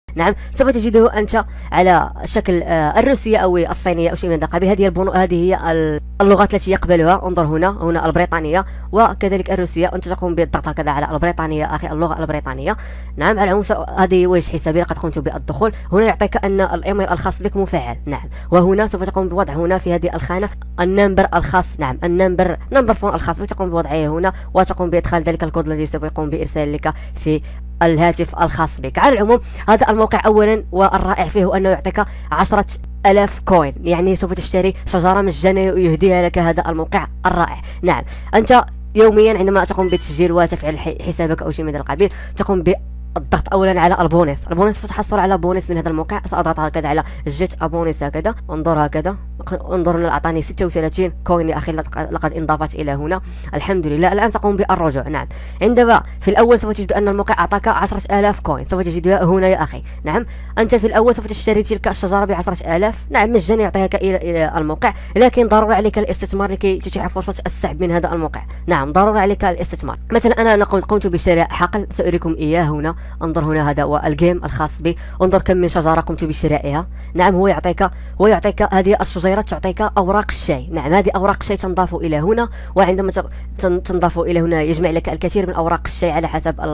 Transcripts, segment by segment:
نعم سوف تجده أنت على شكل الروسية أو الصينية أو شيء من القبيل. هذه هي اللغات التي يقبلها. انظر هنا البريطانية وكذلك الروسية. أنت تقوم بالضغط هكذا على البريطانية أخي، اللغة البريطانية. نعم على العموم هذه وجه حسابي لقد قمت بالدخول. هنا يعطيك أن الإيميل الخاص بك مفعل. نعم وهنا سوف تقوم بوضع هنا في هذه الخانة النمبر الخاص. نعم نمبر فون الخاص بك، تقوم بوضعه هنا وتقوم بإدخال ذلك الكود الذي سوف يقوم بإرسال لك في الهاتف الخاص بك. على العموم هذا الموقع أولا والرائع فيه هو أنه يعطيك 10,000 كوين، يعني سوف تشتري شجرة مجانية ويهديها لك هذا الموقع الرائع. نعم أنت يوميا عندما تقوم بتسجيل وتفعيل حسابك أو شيء من القبيل تقوم الضغط اولا على البونص فتحصل على بونص من هذا الموقع. ساضغط هكذا على جيت ابونص هكذا. انظر هكذا، انظر هنا اعطاني 36 كوين يا اخي لقد انضافت الى هنا. الحمد لله. الان تقوم بالرجوع. نعم عندما في الاول سوف تجد ان الموقع اعطاك 10,000 كوين، سوف تجدها هنا يا اخي. نعم انت في الاول سوف تشتري تلك الشجره ب 10,000. نعم مجاني يعطيك الى الموقع، لكن ضروري عليك الاستثمار لكي تتيح فرصه السحب من هذا الموقع. نعم ضروري عليك الاستثمار. مثلا انا قمت بشراء حقل سأريكم اياه هنا. انظر هنا هذا هو الجيم الخاص بي. انظر كم من شجره قمت بشرائها. نعم هو يعطيك هذه الشجيرات تعطيك اوراق الشاي. نعم هذه اوراق الشاي تنضاف الى هنا، وعندما تنضاف الى هنا يجمع لك الكثير من اوراق الشاي على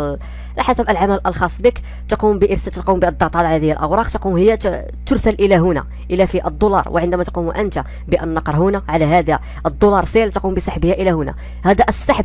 حسب العمل الخاص بك. تقوم بالضغط على هذه الاوراق، تقوم هي ترسل الى هنا الى في الدولار، وعندما تقوم انت بالنقر هنا على هذا الدولار سيل تقوم بسحبها الى هنا. هذا السحب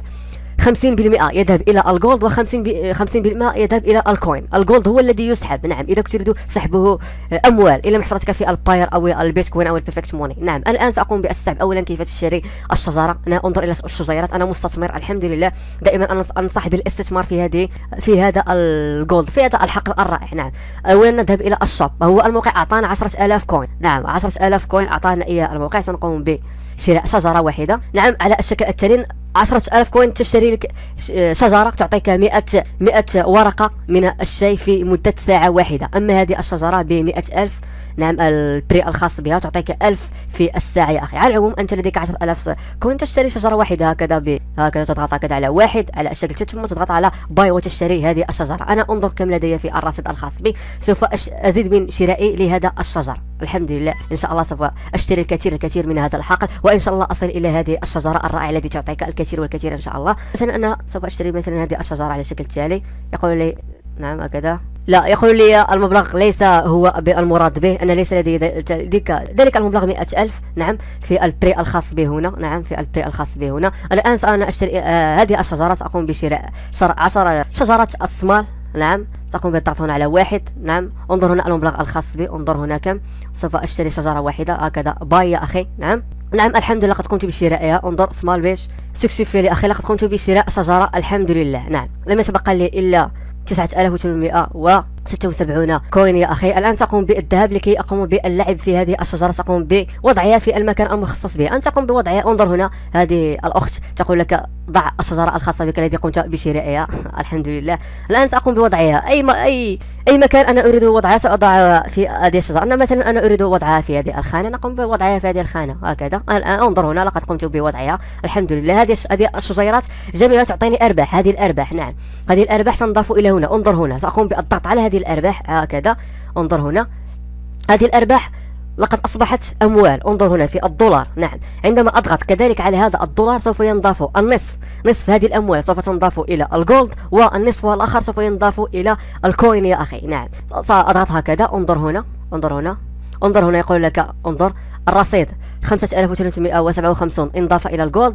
50% يذهب الى الجولد و50% يذهب الى الكوين. الجولد هو الذي يسحب. نعم اذا تريد سحبه اموال الى محفظتك في الباير او البيتكوين او البيرفكت موني. نعم الان ساقوم بالسحب. اولا كيف تشتري الشجره. انا انظر الى الشجيرات، انا مستثمر الحمد لله. دائما انصح بالاستثمار في هذا الجولد، في هذا الحقل الرائع. نعم اولا نذهب الى الشوب. هو الموقع اعطانا 10,000 كوين. نعم 10,000 كوين اعطانا اياه الموقع. سنقوم بشراء شجره واحده. نعم على الشكل التالي 10,000 كوين تشتري لك شجرة تعطيك 100 ورقة من الشاي في مدة ساعة واحدة. أما هذه الشجرة ب100,000. نعم البري الخاص بها تعطيك 1000 في الساعة يا أخي. على العموم أنت لديك 10,000 كوين تشتري شجرة واحدة هكذا هكذا تضغط هكذا على واحد على الشكل ثم تضغط على باي وتشتري هذه الشجرة. أنا انظر كم لدي في الرصيد الخاص بي. سوف أزيد من شرائي لهذا الشجر. الحمد لله إن شاء الله سوف أشتري الكثير من هذا الحقل، وإن شاء الله أصل إلى هذه الشجرة الرائعة التي تعطيك الكثير والكثير إن شاء الله. مثلا أنا سوف أشتري مثلا هذه الشجرة على الشكل التالي. يقول لي نعم هكذا. لا يقول لي المبلغ ليس هو بالمراد به. أنا ليس لدي ذلك المبلغ 100,000. نعم في البري الخاص به هنا. نعم في البري الخاص به هنا. الآن أنا أشتري هذه الشجرة. سأقوم بشراء 10 شجرات الصمال. نعم سأقوم بالضغط هنا على واحد. نعم انظر هنا المبلغ الخاص بي. انظر هنا كم. سوف أشتري شجرة واحدة هكذا باي يا أخي. نعم الحمد لله قد قمت بشرائها. انظر سمال بيش سكسيفيلي أخي لقد قمت بشراء شجرة الحمد لله. نعم لم يتبقى لي إلا 9,876 كوين يا أخي. الآن سأقوم بالذهاب لكي أقوم باللعب في هذه الشجرة. سأقوم بوضعها في المكان المخصص به. أنت تقوم بوضعها. انظر هنا هذه الأخت تقول لك ضع الشجرة الخاصة بك التي قمت بشرائها. الحمد لله. الآن سأقوم بوضعها أي مكان أنا أريد وضعها سأضعها في هذه الشجرة. أنا مثلا أنا أريد وضعها في هذه الخانة، نقوم بوضعها في هذه الخانة هكذا. الآن انظر هنا لقد قمت بوضعها الحمد لله. هذه الشجيرات جميعها تعطيني أرباح. هذه الأرباح نعم هذه الأرباح تنضاف إلى هنا. انظر هنا سأقوم بالضغط على هذه الأرباح هكذا. انظر هنا هذه الأرباح لقد أصبحت أموال. انظر هنا في الدولار. نعم عندما أضغط كذلك على هذا الدولار سوف ينضاف نصف هذه الأموال سوف تنضاف إلى الجولد، والنصف الآخر سوف ينضاف إلى الكوين يا أخي. نعم سأضغط هكذا. انظر هنا يقول لك انظر الرصيد 5,357 انضاف الى الجولد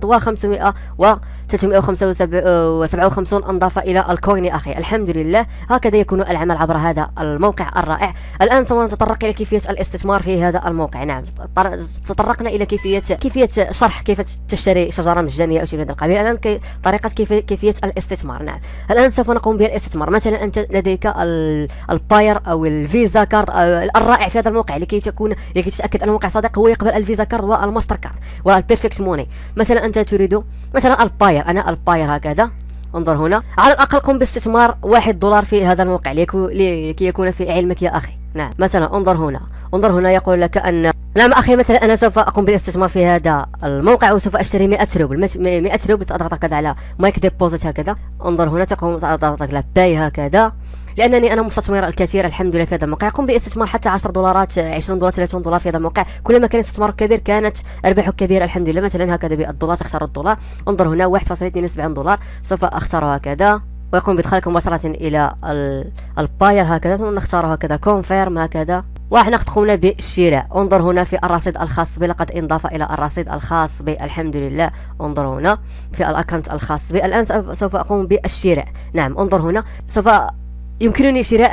و357 انضاف الى الكوين يا اخي. الحمد لله. هكذا يكون العمل عبر هذا الموقع الرائع. الان سوف نتطرق الى كيفيه الاستثمار في هذا الموقع. نعم تطرقنا الى كيفيه شرح كيف تشتري شجره مجانيه او شيء من هذا القبيل. الان طريقه كيفيه الاستثمار. نعم الان سوف نقوم بالاستثمار. مثلا انت لديك الباير او الفيزا كارد الرائع في هذا الموقع لكي تتاكد ان الموقع صادق. هو يقبل الفيزا كارد والماستر كارد والبيرفكت موني. مثلا انت تريد مثلا الباير. انا الباير هكذا. انظر هنا على الاقل قم باستثمار $1 في هذا الموقع لكي يكون في علمك يا اخي. نعم مثلا انظر هنا يقول لك ان نعم اخي مثلا انا سوف اقوم بالاستثمار في هذا الموقع وسوف اشتري 100 روبل. 100 روبل. ساضغط هكذا على مايك ديبوزيت هكذا. انظر هنا تقوم ساضغط على باي هكذا. لانني انا مستثمره الكثير الحمد لله في هذا الموقع. قم باستثمار حتى 10 دولارات 20 دولار 30 دولار في هذا الموقع. كلما كان استثمارك كبير كانت ارباحك كبيره الحمد لله. مثلا هكذا بالدولار تختار الدولار، انظر هنا 1.72 دولار، سوف اختار هكذا ويقوم بادخالك مباشره الى الباير هكذا، ثم نختار هكذا كونفيرم هكذا، وحنا قد قمنا بالشراء. انظر هنا في الرصيد الخاص بي، لقد انضاف الى الرصيد الخاص بي الحمد لله. انظر هنا في الاكونت الخاص بي. الان سوف اقوم بالشراء. نعم انظر هنا سوف يمكنني شراء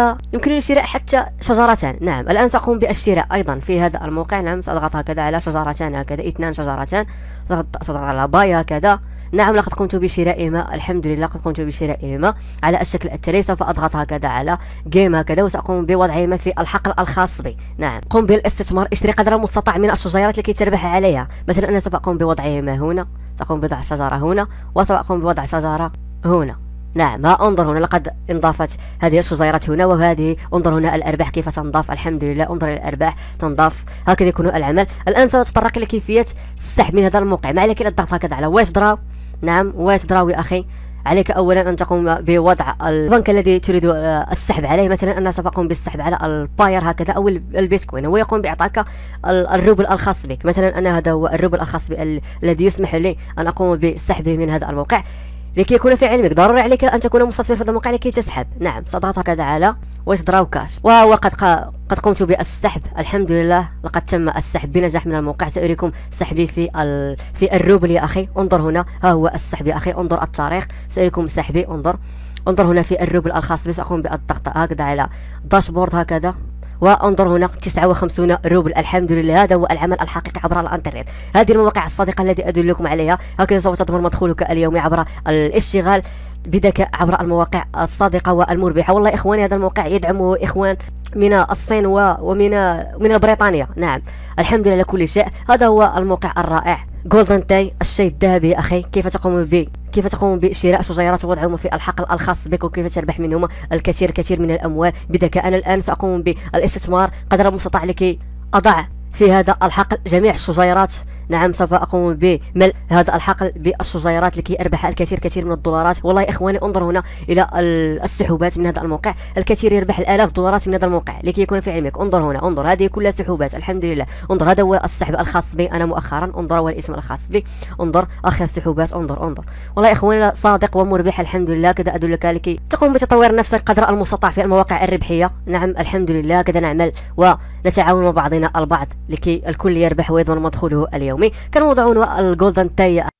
حتى شجرتان. نعم الان ساقوم بالشراء ايضا في هذا الموقع. نعم ساضغط هكذا على شجرتان هكذا، 2 شجرتان، ساضغط على باي هكذا. نعم لقد قمت بشرائهما الحمد لله، قد قمت بشرائهما على الشكل التالي. سوف اضغط هكذا على جيم هكذا وساقوم بوضعهما في الحقل الخاص بي. نعم قم بالاستثمار، اشتري قدر المستطاع من الشجيرات لكي تربح عليها. مثلا انا سوف اقوم بوضعهما هنا، ساقوم بوضع شجره هنا وسوف اقوم بوضع شجره هنا. نعم ها انظر هنا لقد انضافت هذه الشجيرات هنا وهذه. انظر هنا الارباح كيف تنضاف الحمد لله. انظر الارباح تنضاف هكذا يكون العمل. الان سأتطرق لكيفيه السحب من هذا الموقع. ما عليك الا الضغط هكذا على واش دراو. نعم واش دراو يا اخي. عليك اولا ان تقوم بوضع البنك الذي تريد السحب عليه. مثلا انا سوف اقوم بالسحب على الباير هكذا او البيتكوين، هو يقوم باعطائك الروبل الخاص بك. مثلا انا هذا هو الروبل الخاص بي الذي يسمح لي ان اقوم بسحبه من هذا الموقع. لكي يكون في علمك ضروري عليك ان تكون مستثمر في هذا الموقع لكي تسحب. نعم سأضغط هكذا على واش دراو كاش، وهو قد قمت بالسحب الحمد لله. لقد تم السحب بنجاح من الموقع. سأريكم سحبي في الروبل يا اخي. انظر هنا ها هو السحب يا اخي، انظر التاريخ، سأريكم سحبي. انظر هنا في الروبل الخاص بي. سأقوم بالضغط هكذا على داشبورد هكذا، وانظر هنا 59 روبل الحمد لله. هذا هو العمل الحقيقي عبر الانترنت. هذه المواقع الصادقه التي ادلكم عليها. هكذا سوف تضمن مدخولك اليومي عبر الاشتغال بذكاء عبر المواقع الصادقه والمربحه. والله اخواني هذا الموقع يدعمه اخوان من الصين ومن بريطانيا. نعم الحمد لله كل شيء. هذا هو الموقع الرائع جولدن تاي، الشيء الذهبي يا اخي. كيف تقوم بشراء شجيرات ووضعهم في الحقل الخاص بك، وكيف تربح منهما الكثير من الاموال بذكاء. انا الان ساقوم بالاستثمار قدر المستطاع لكي اضع في هذا الحقل جميع الشجيرات. نعم سوف اقوم بملء هذا الحقل بالشجيرات لكي اربح الكثير من الدولارات. والله اخواني انظر هنا الى السحوبات من هذا الموقع. الكثير يربح الالاف دولارات من هذا الموقع لكي يكون في علمك. انظر هنا، انظر هذه كلها سحوبات الحمد لله. انظر هذا هو السحب الخاص بي انا مؤخرا. انظر هو الاسم الخاص بي. انظر اخر السحوبات. انظر والله اخواني صادق ومربح الحمد لله. كذا ادلك لكي تقوم بتطوير نفسك قدر المستطاع في المواقع الربحيه. نعم الحمد لله كذا نعمل ونتعاون مع بعضنا البعض لكي الكل يربح ويضمن مدخوله اليومي. كان موضوعنا الجولدن تاي.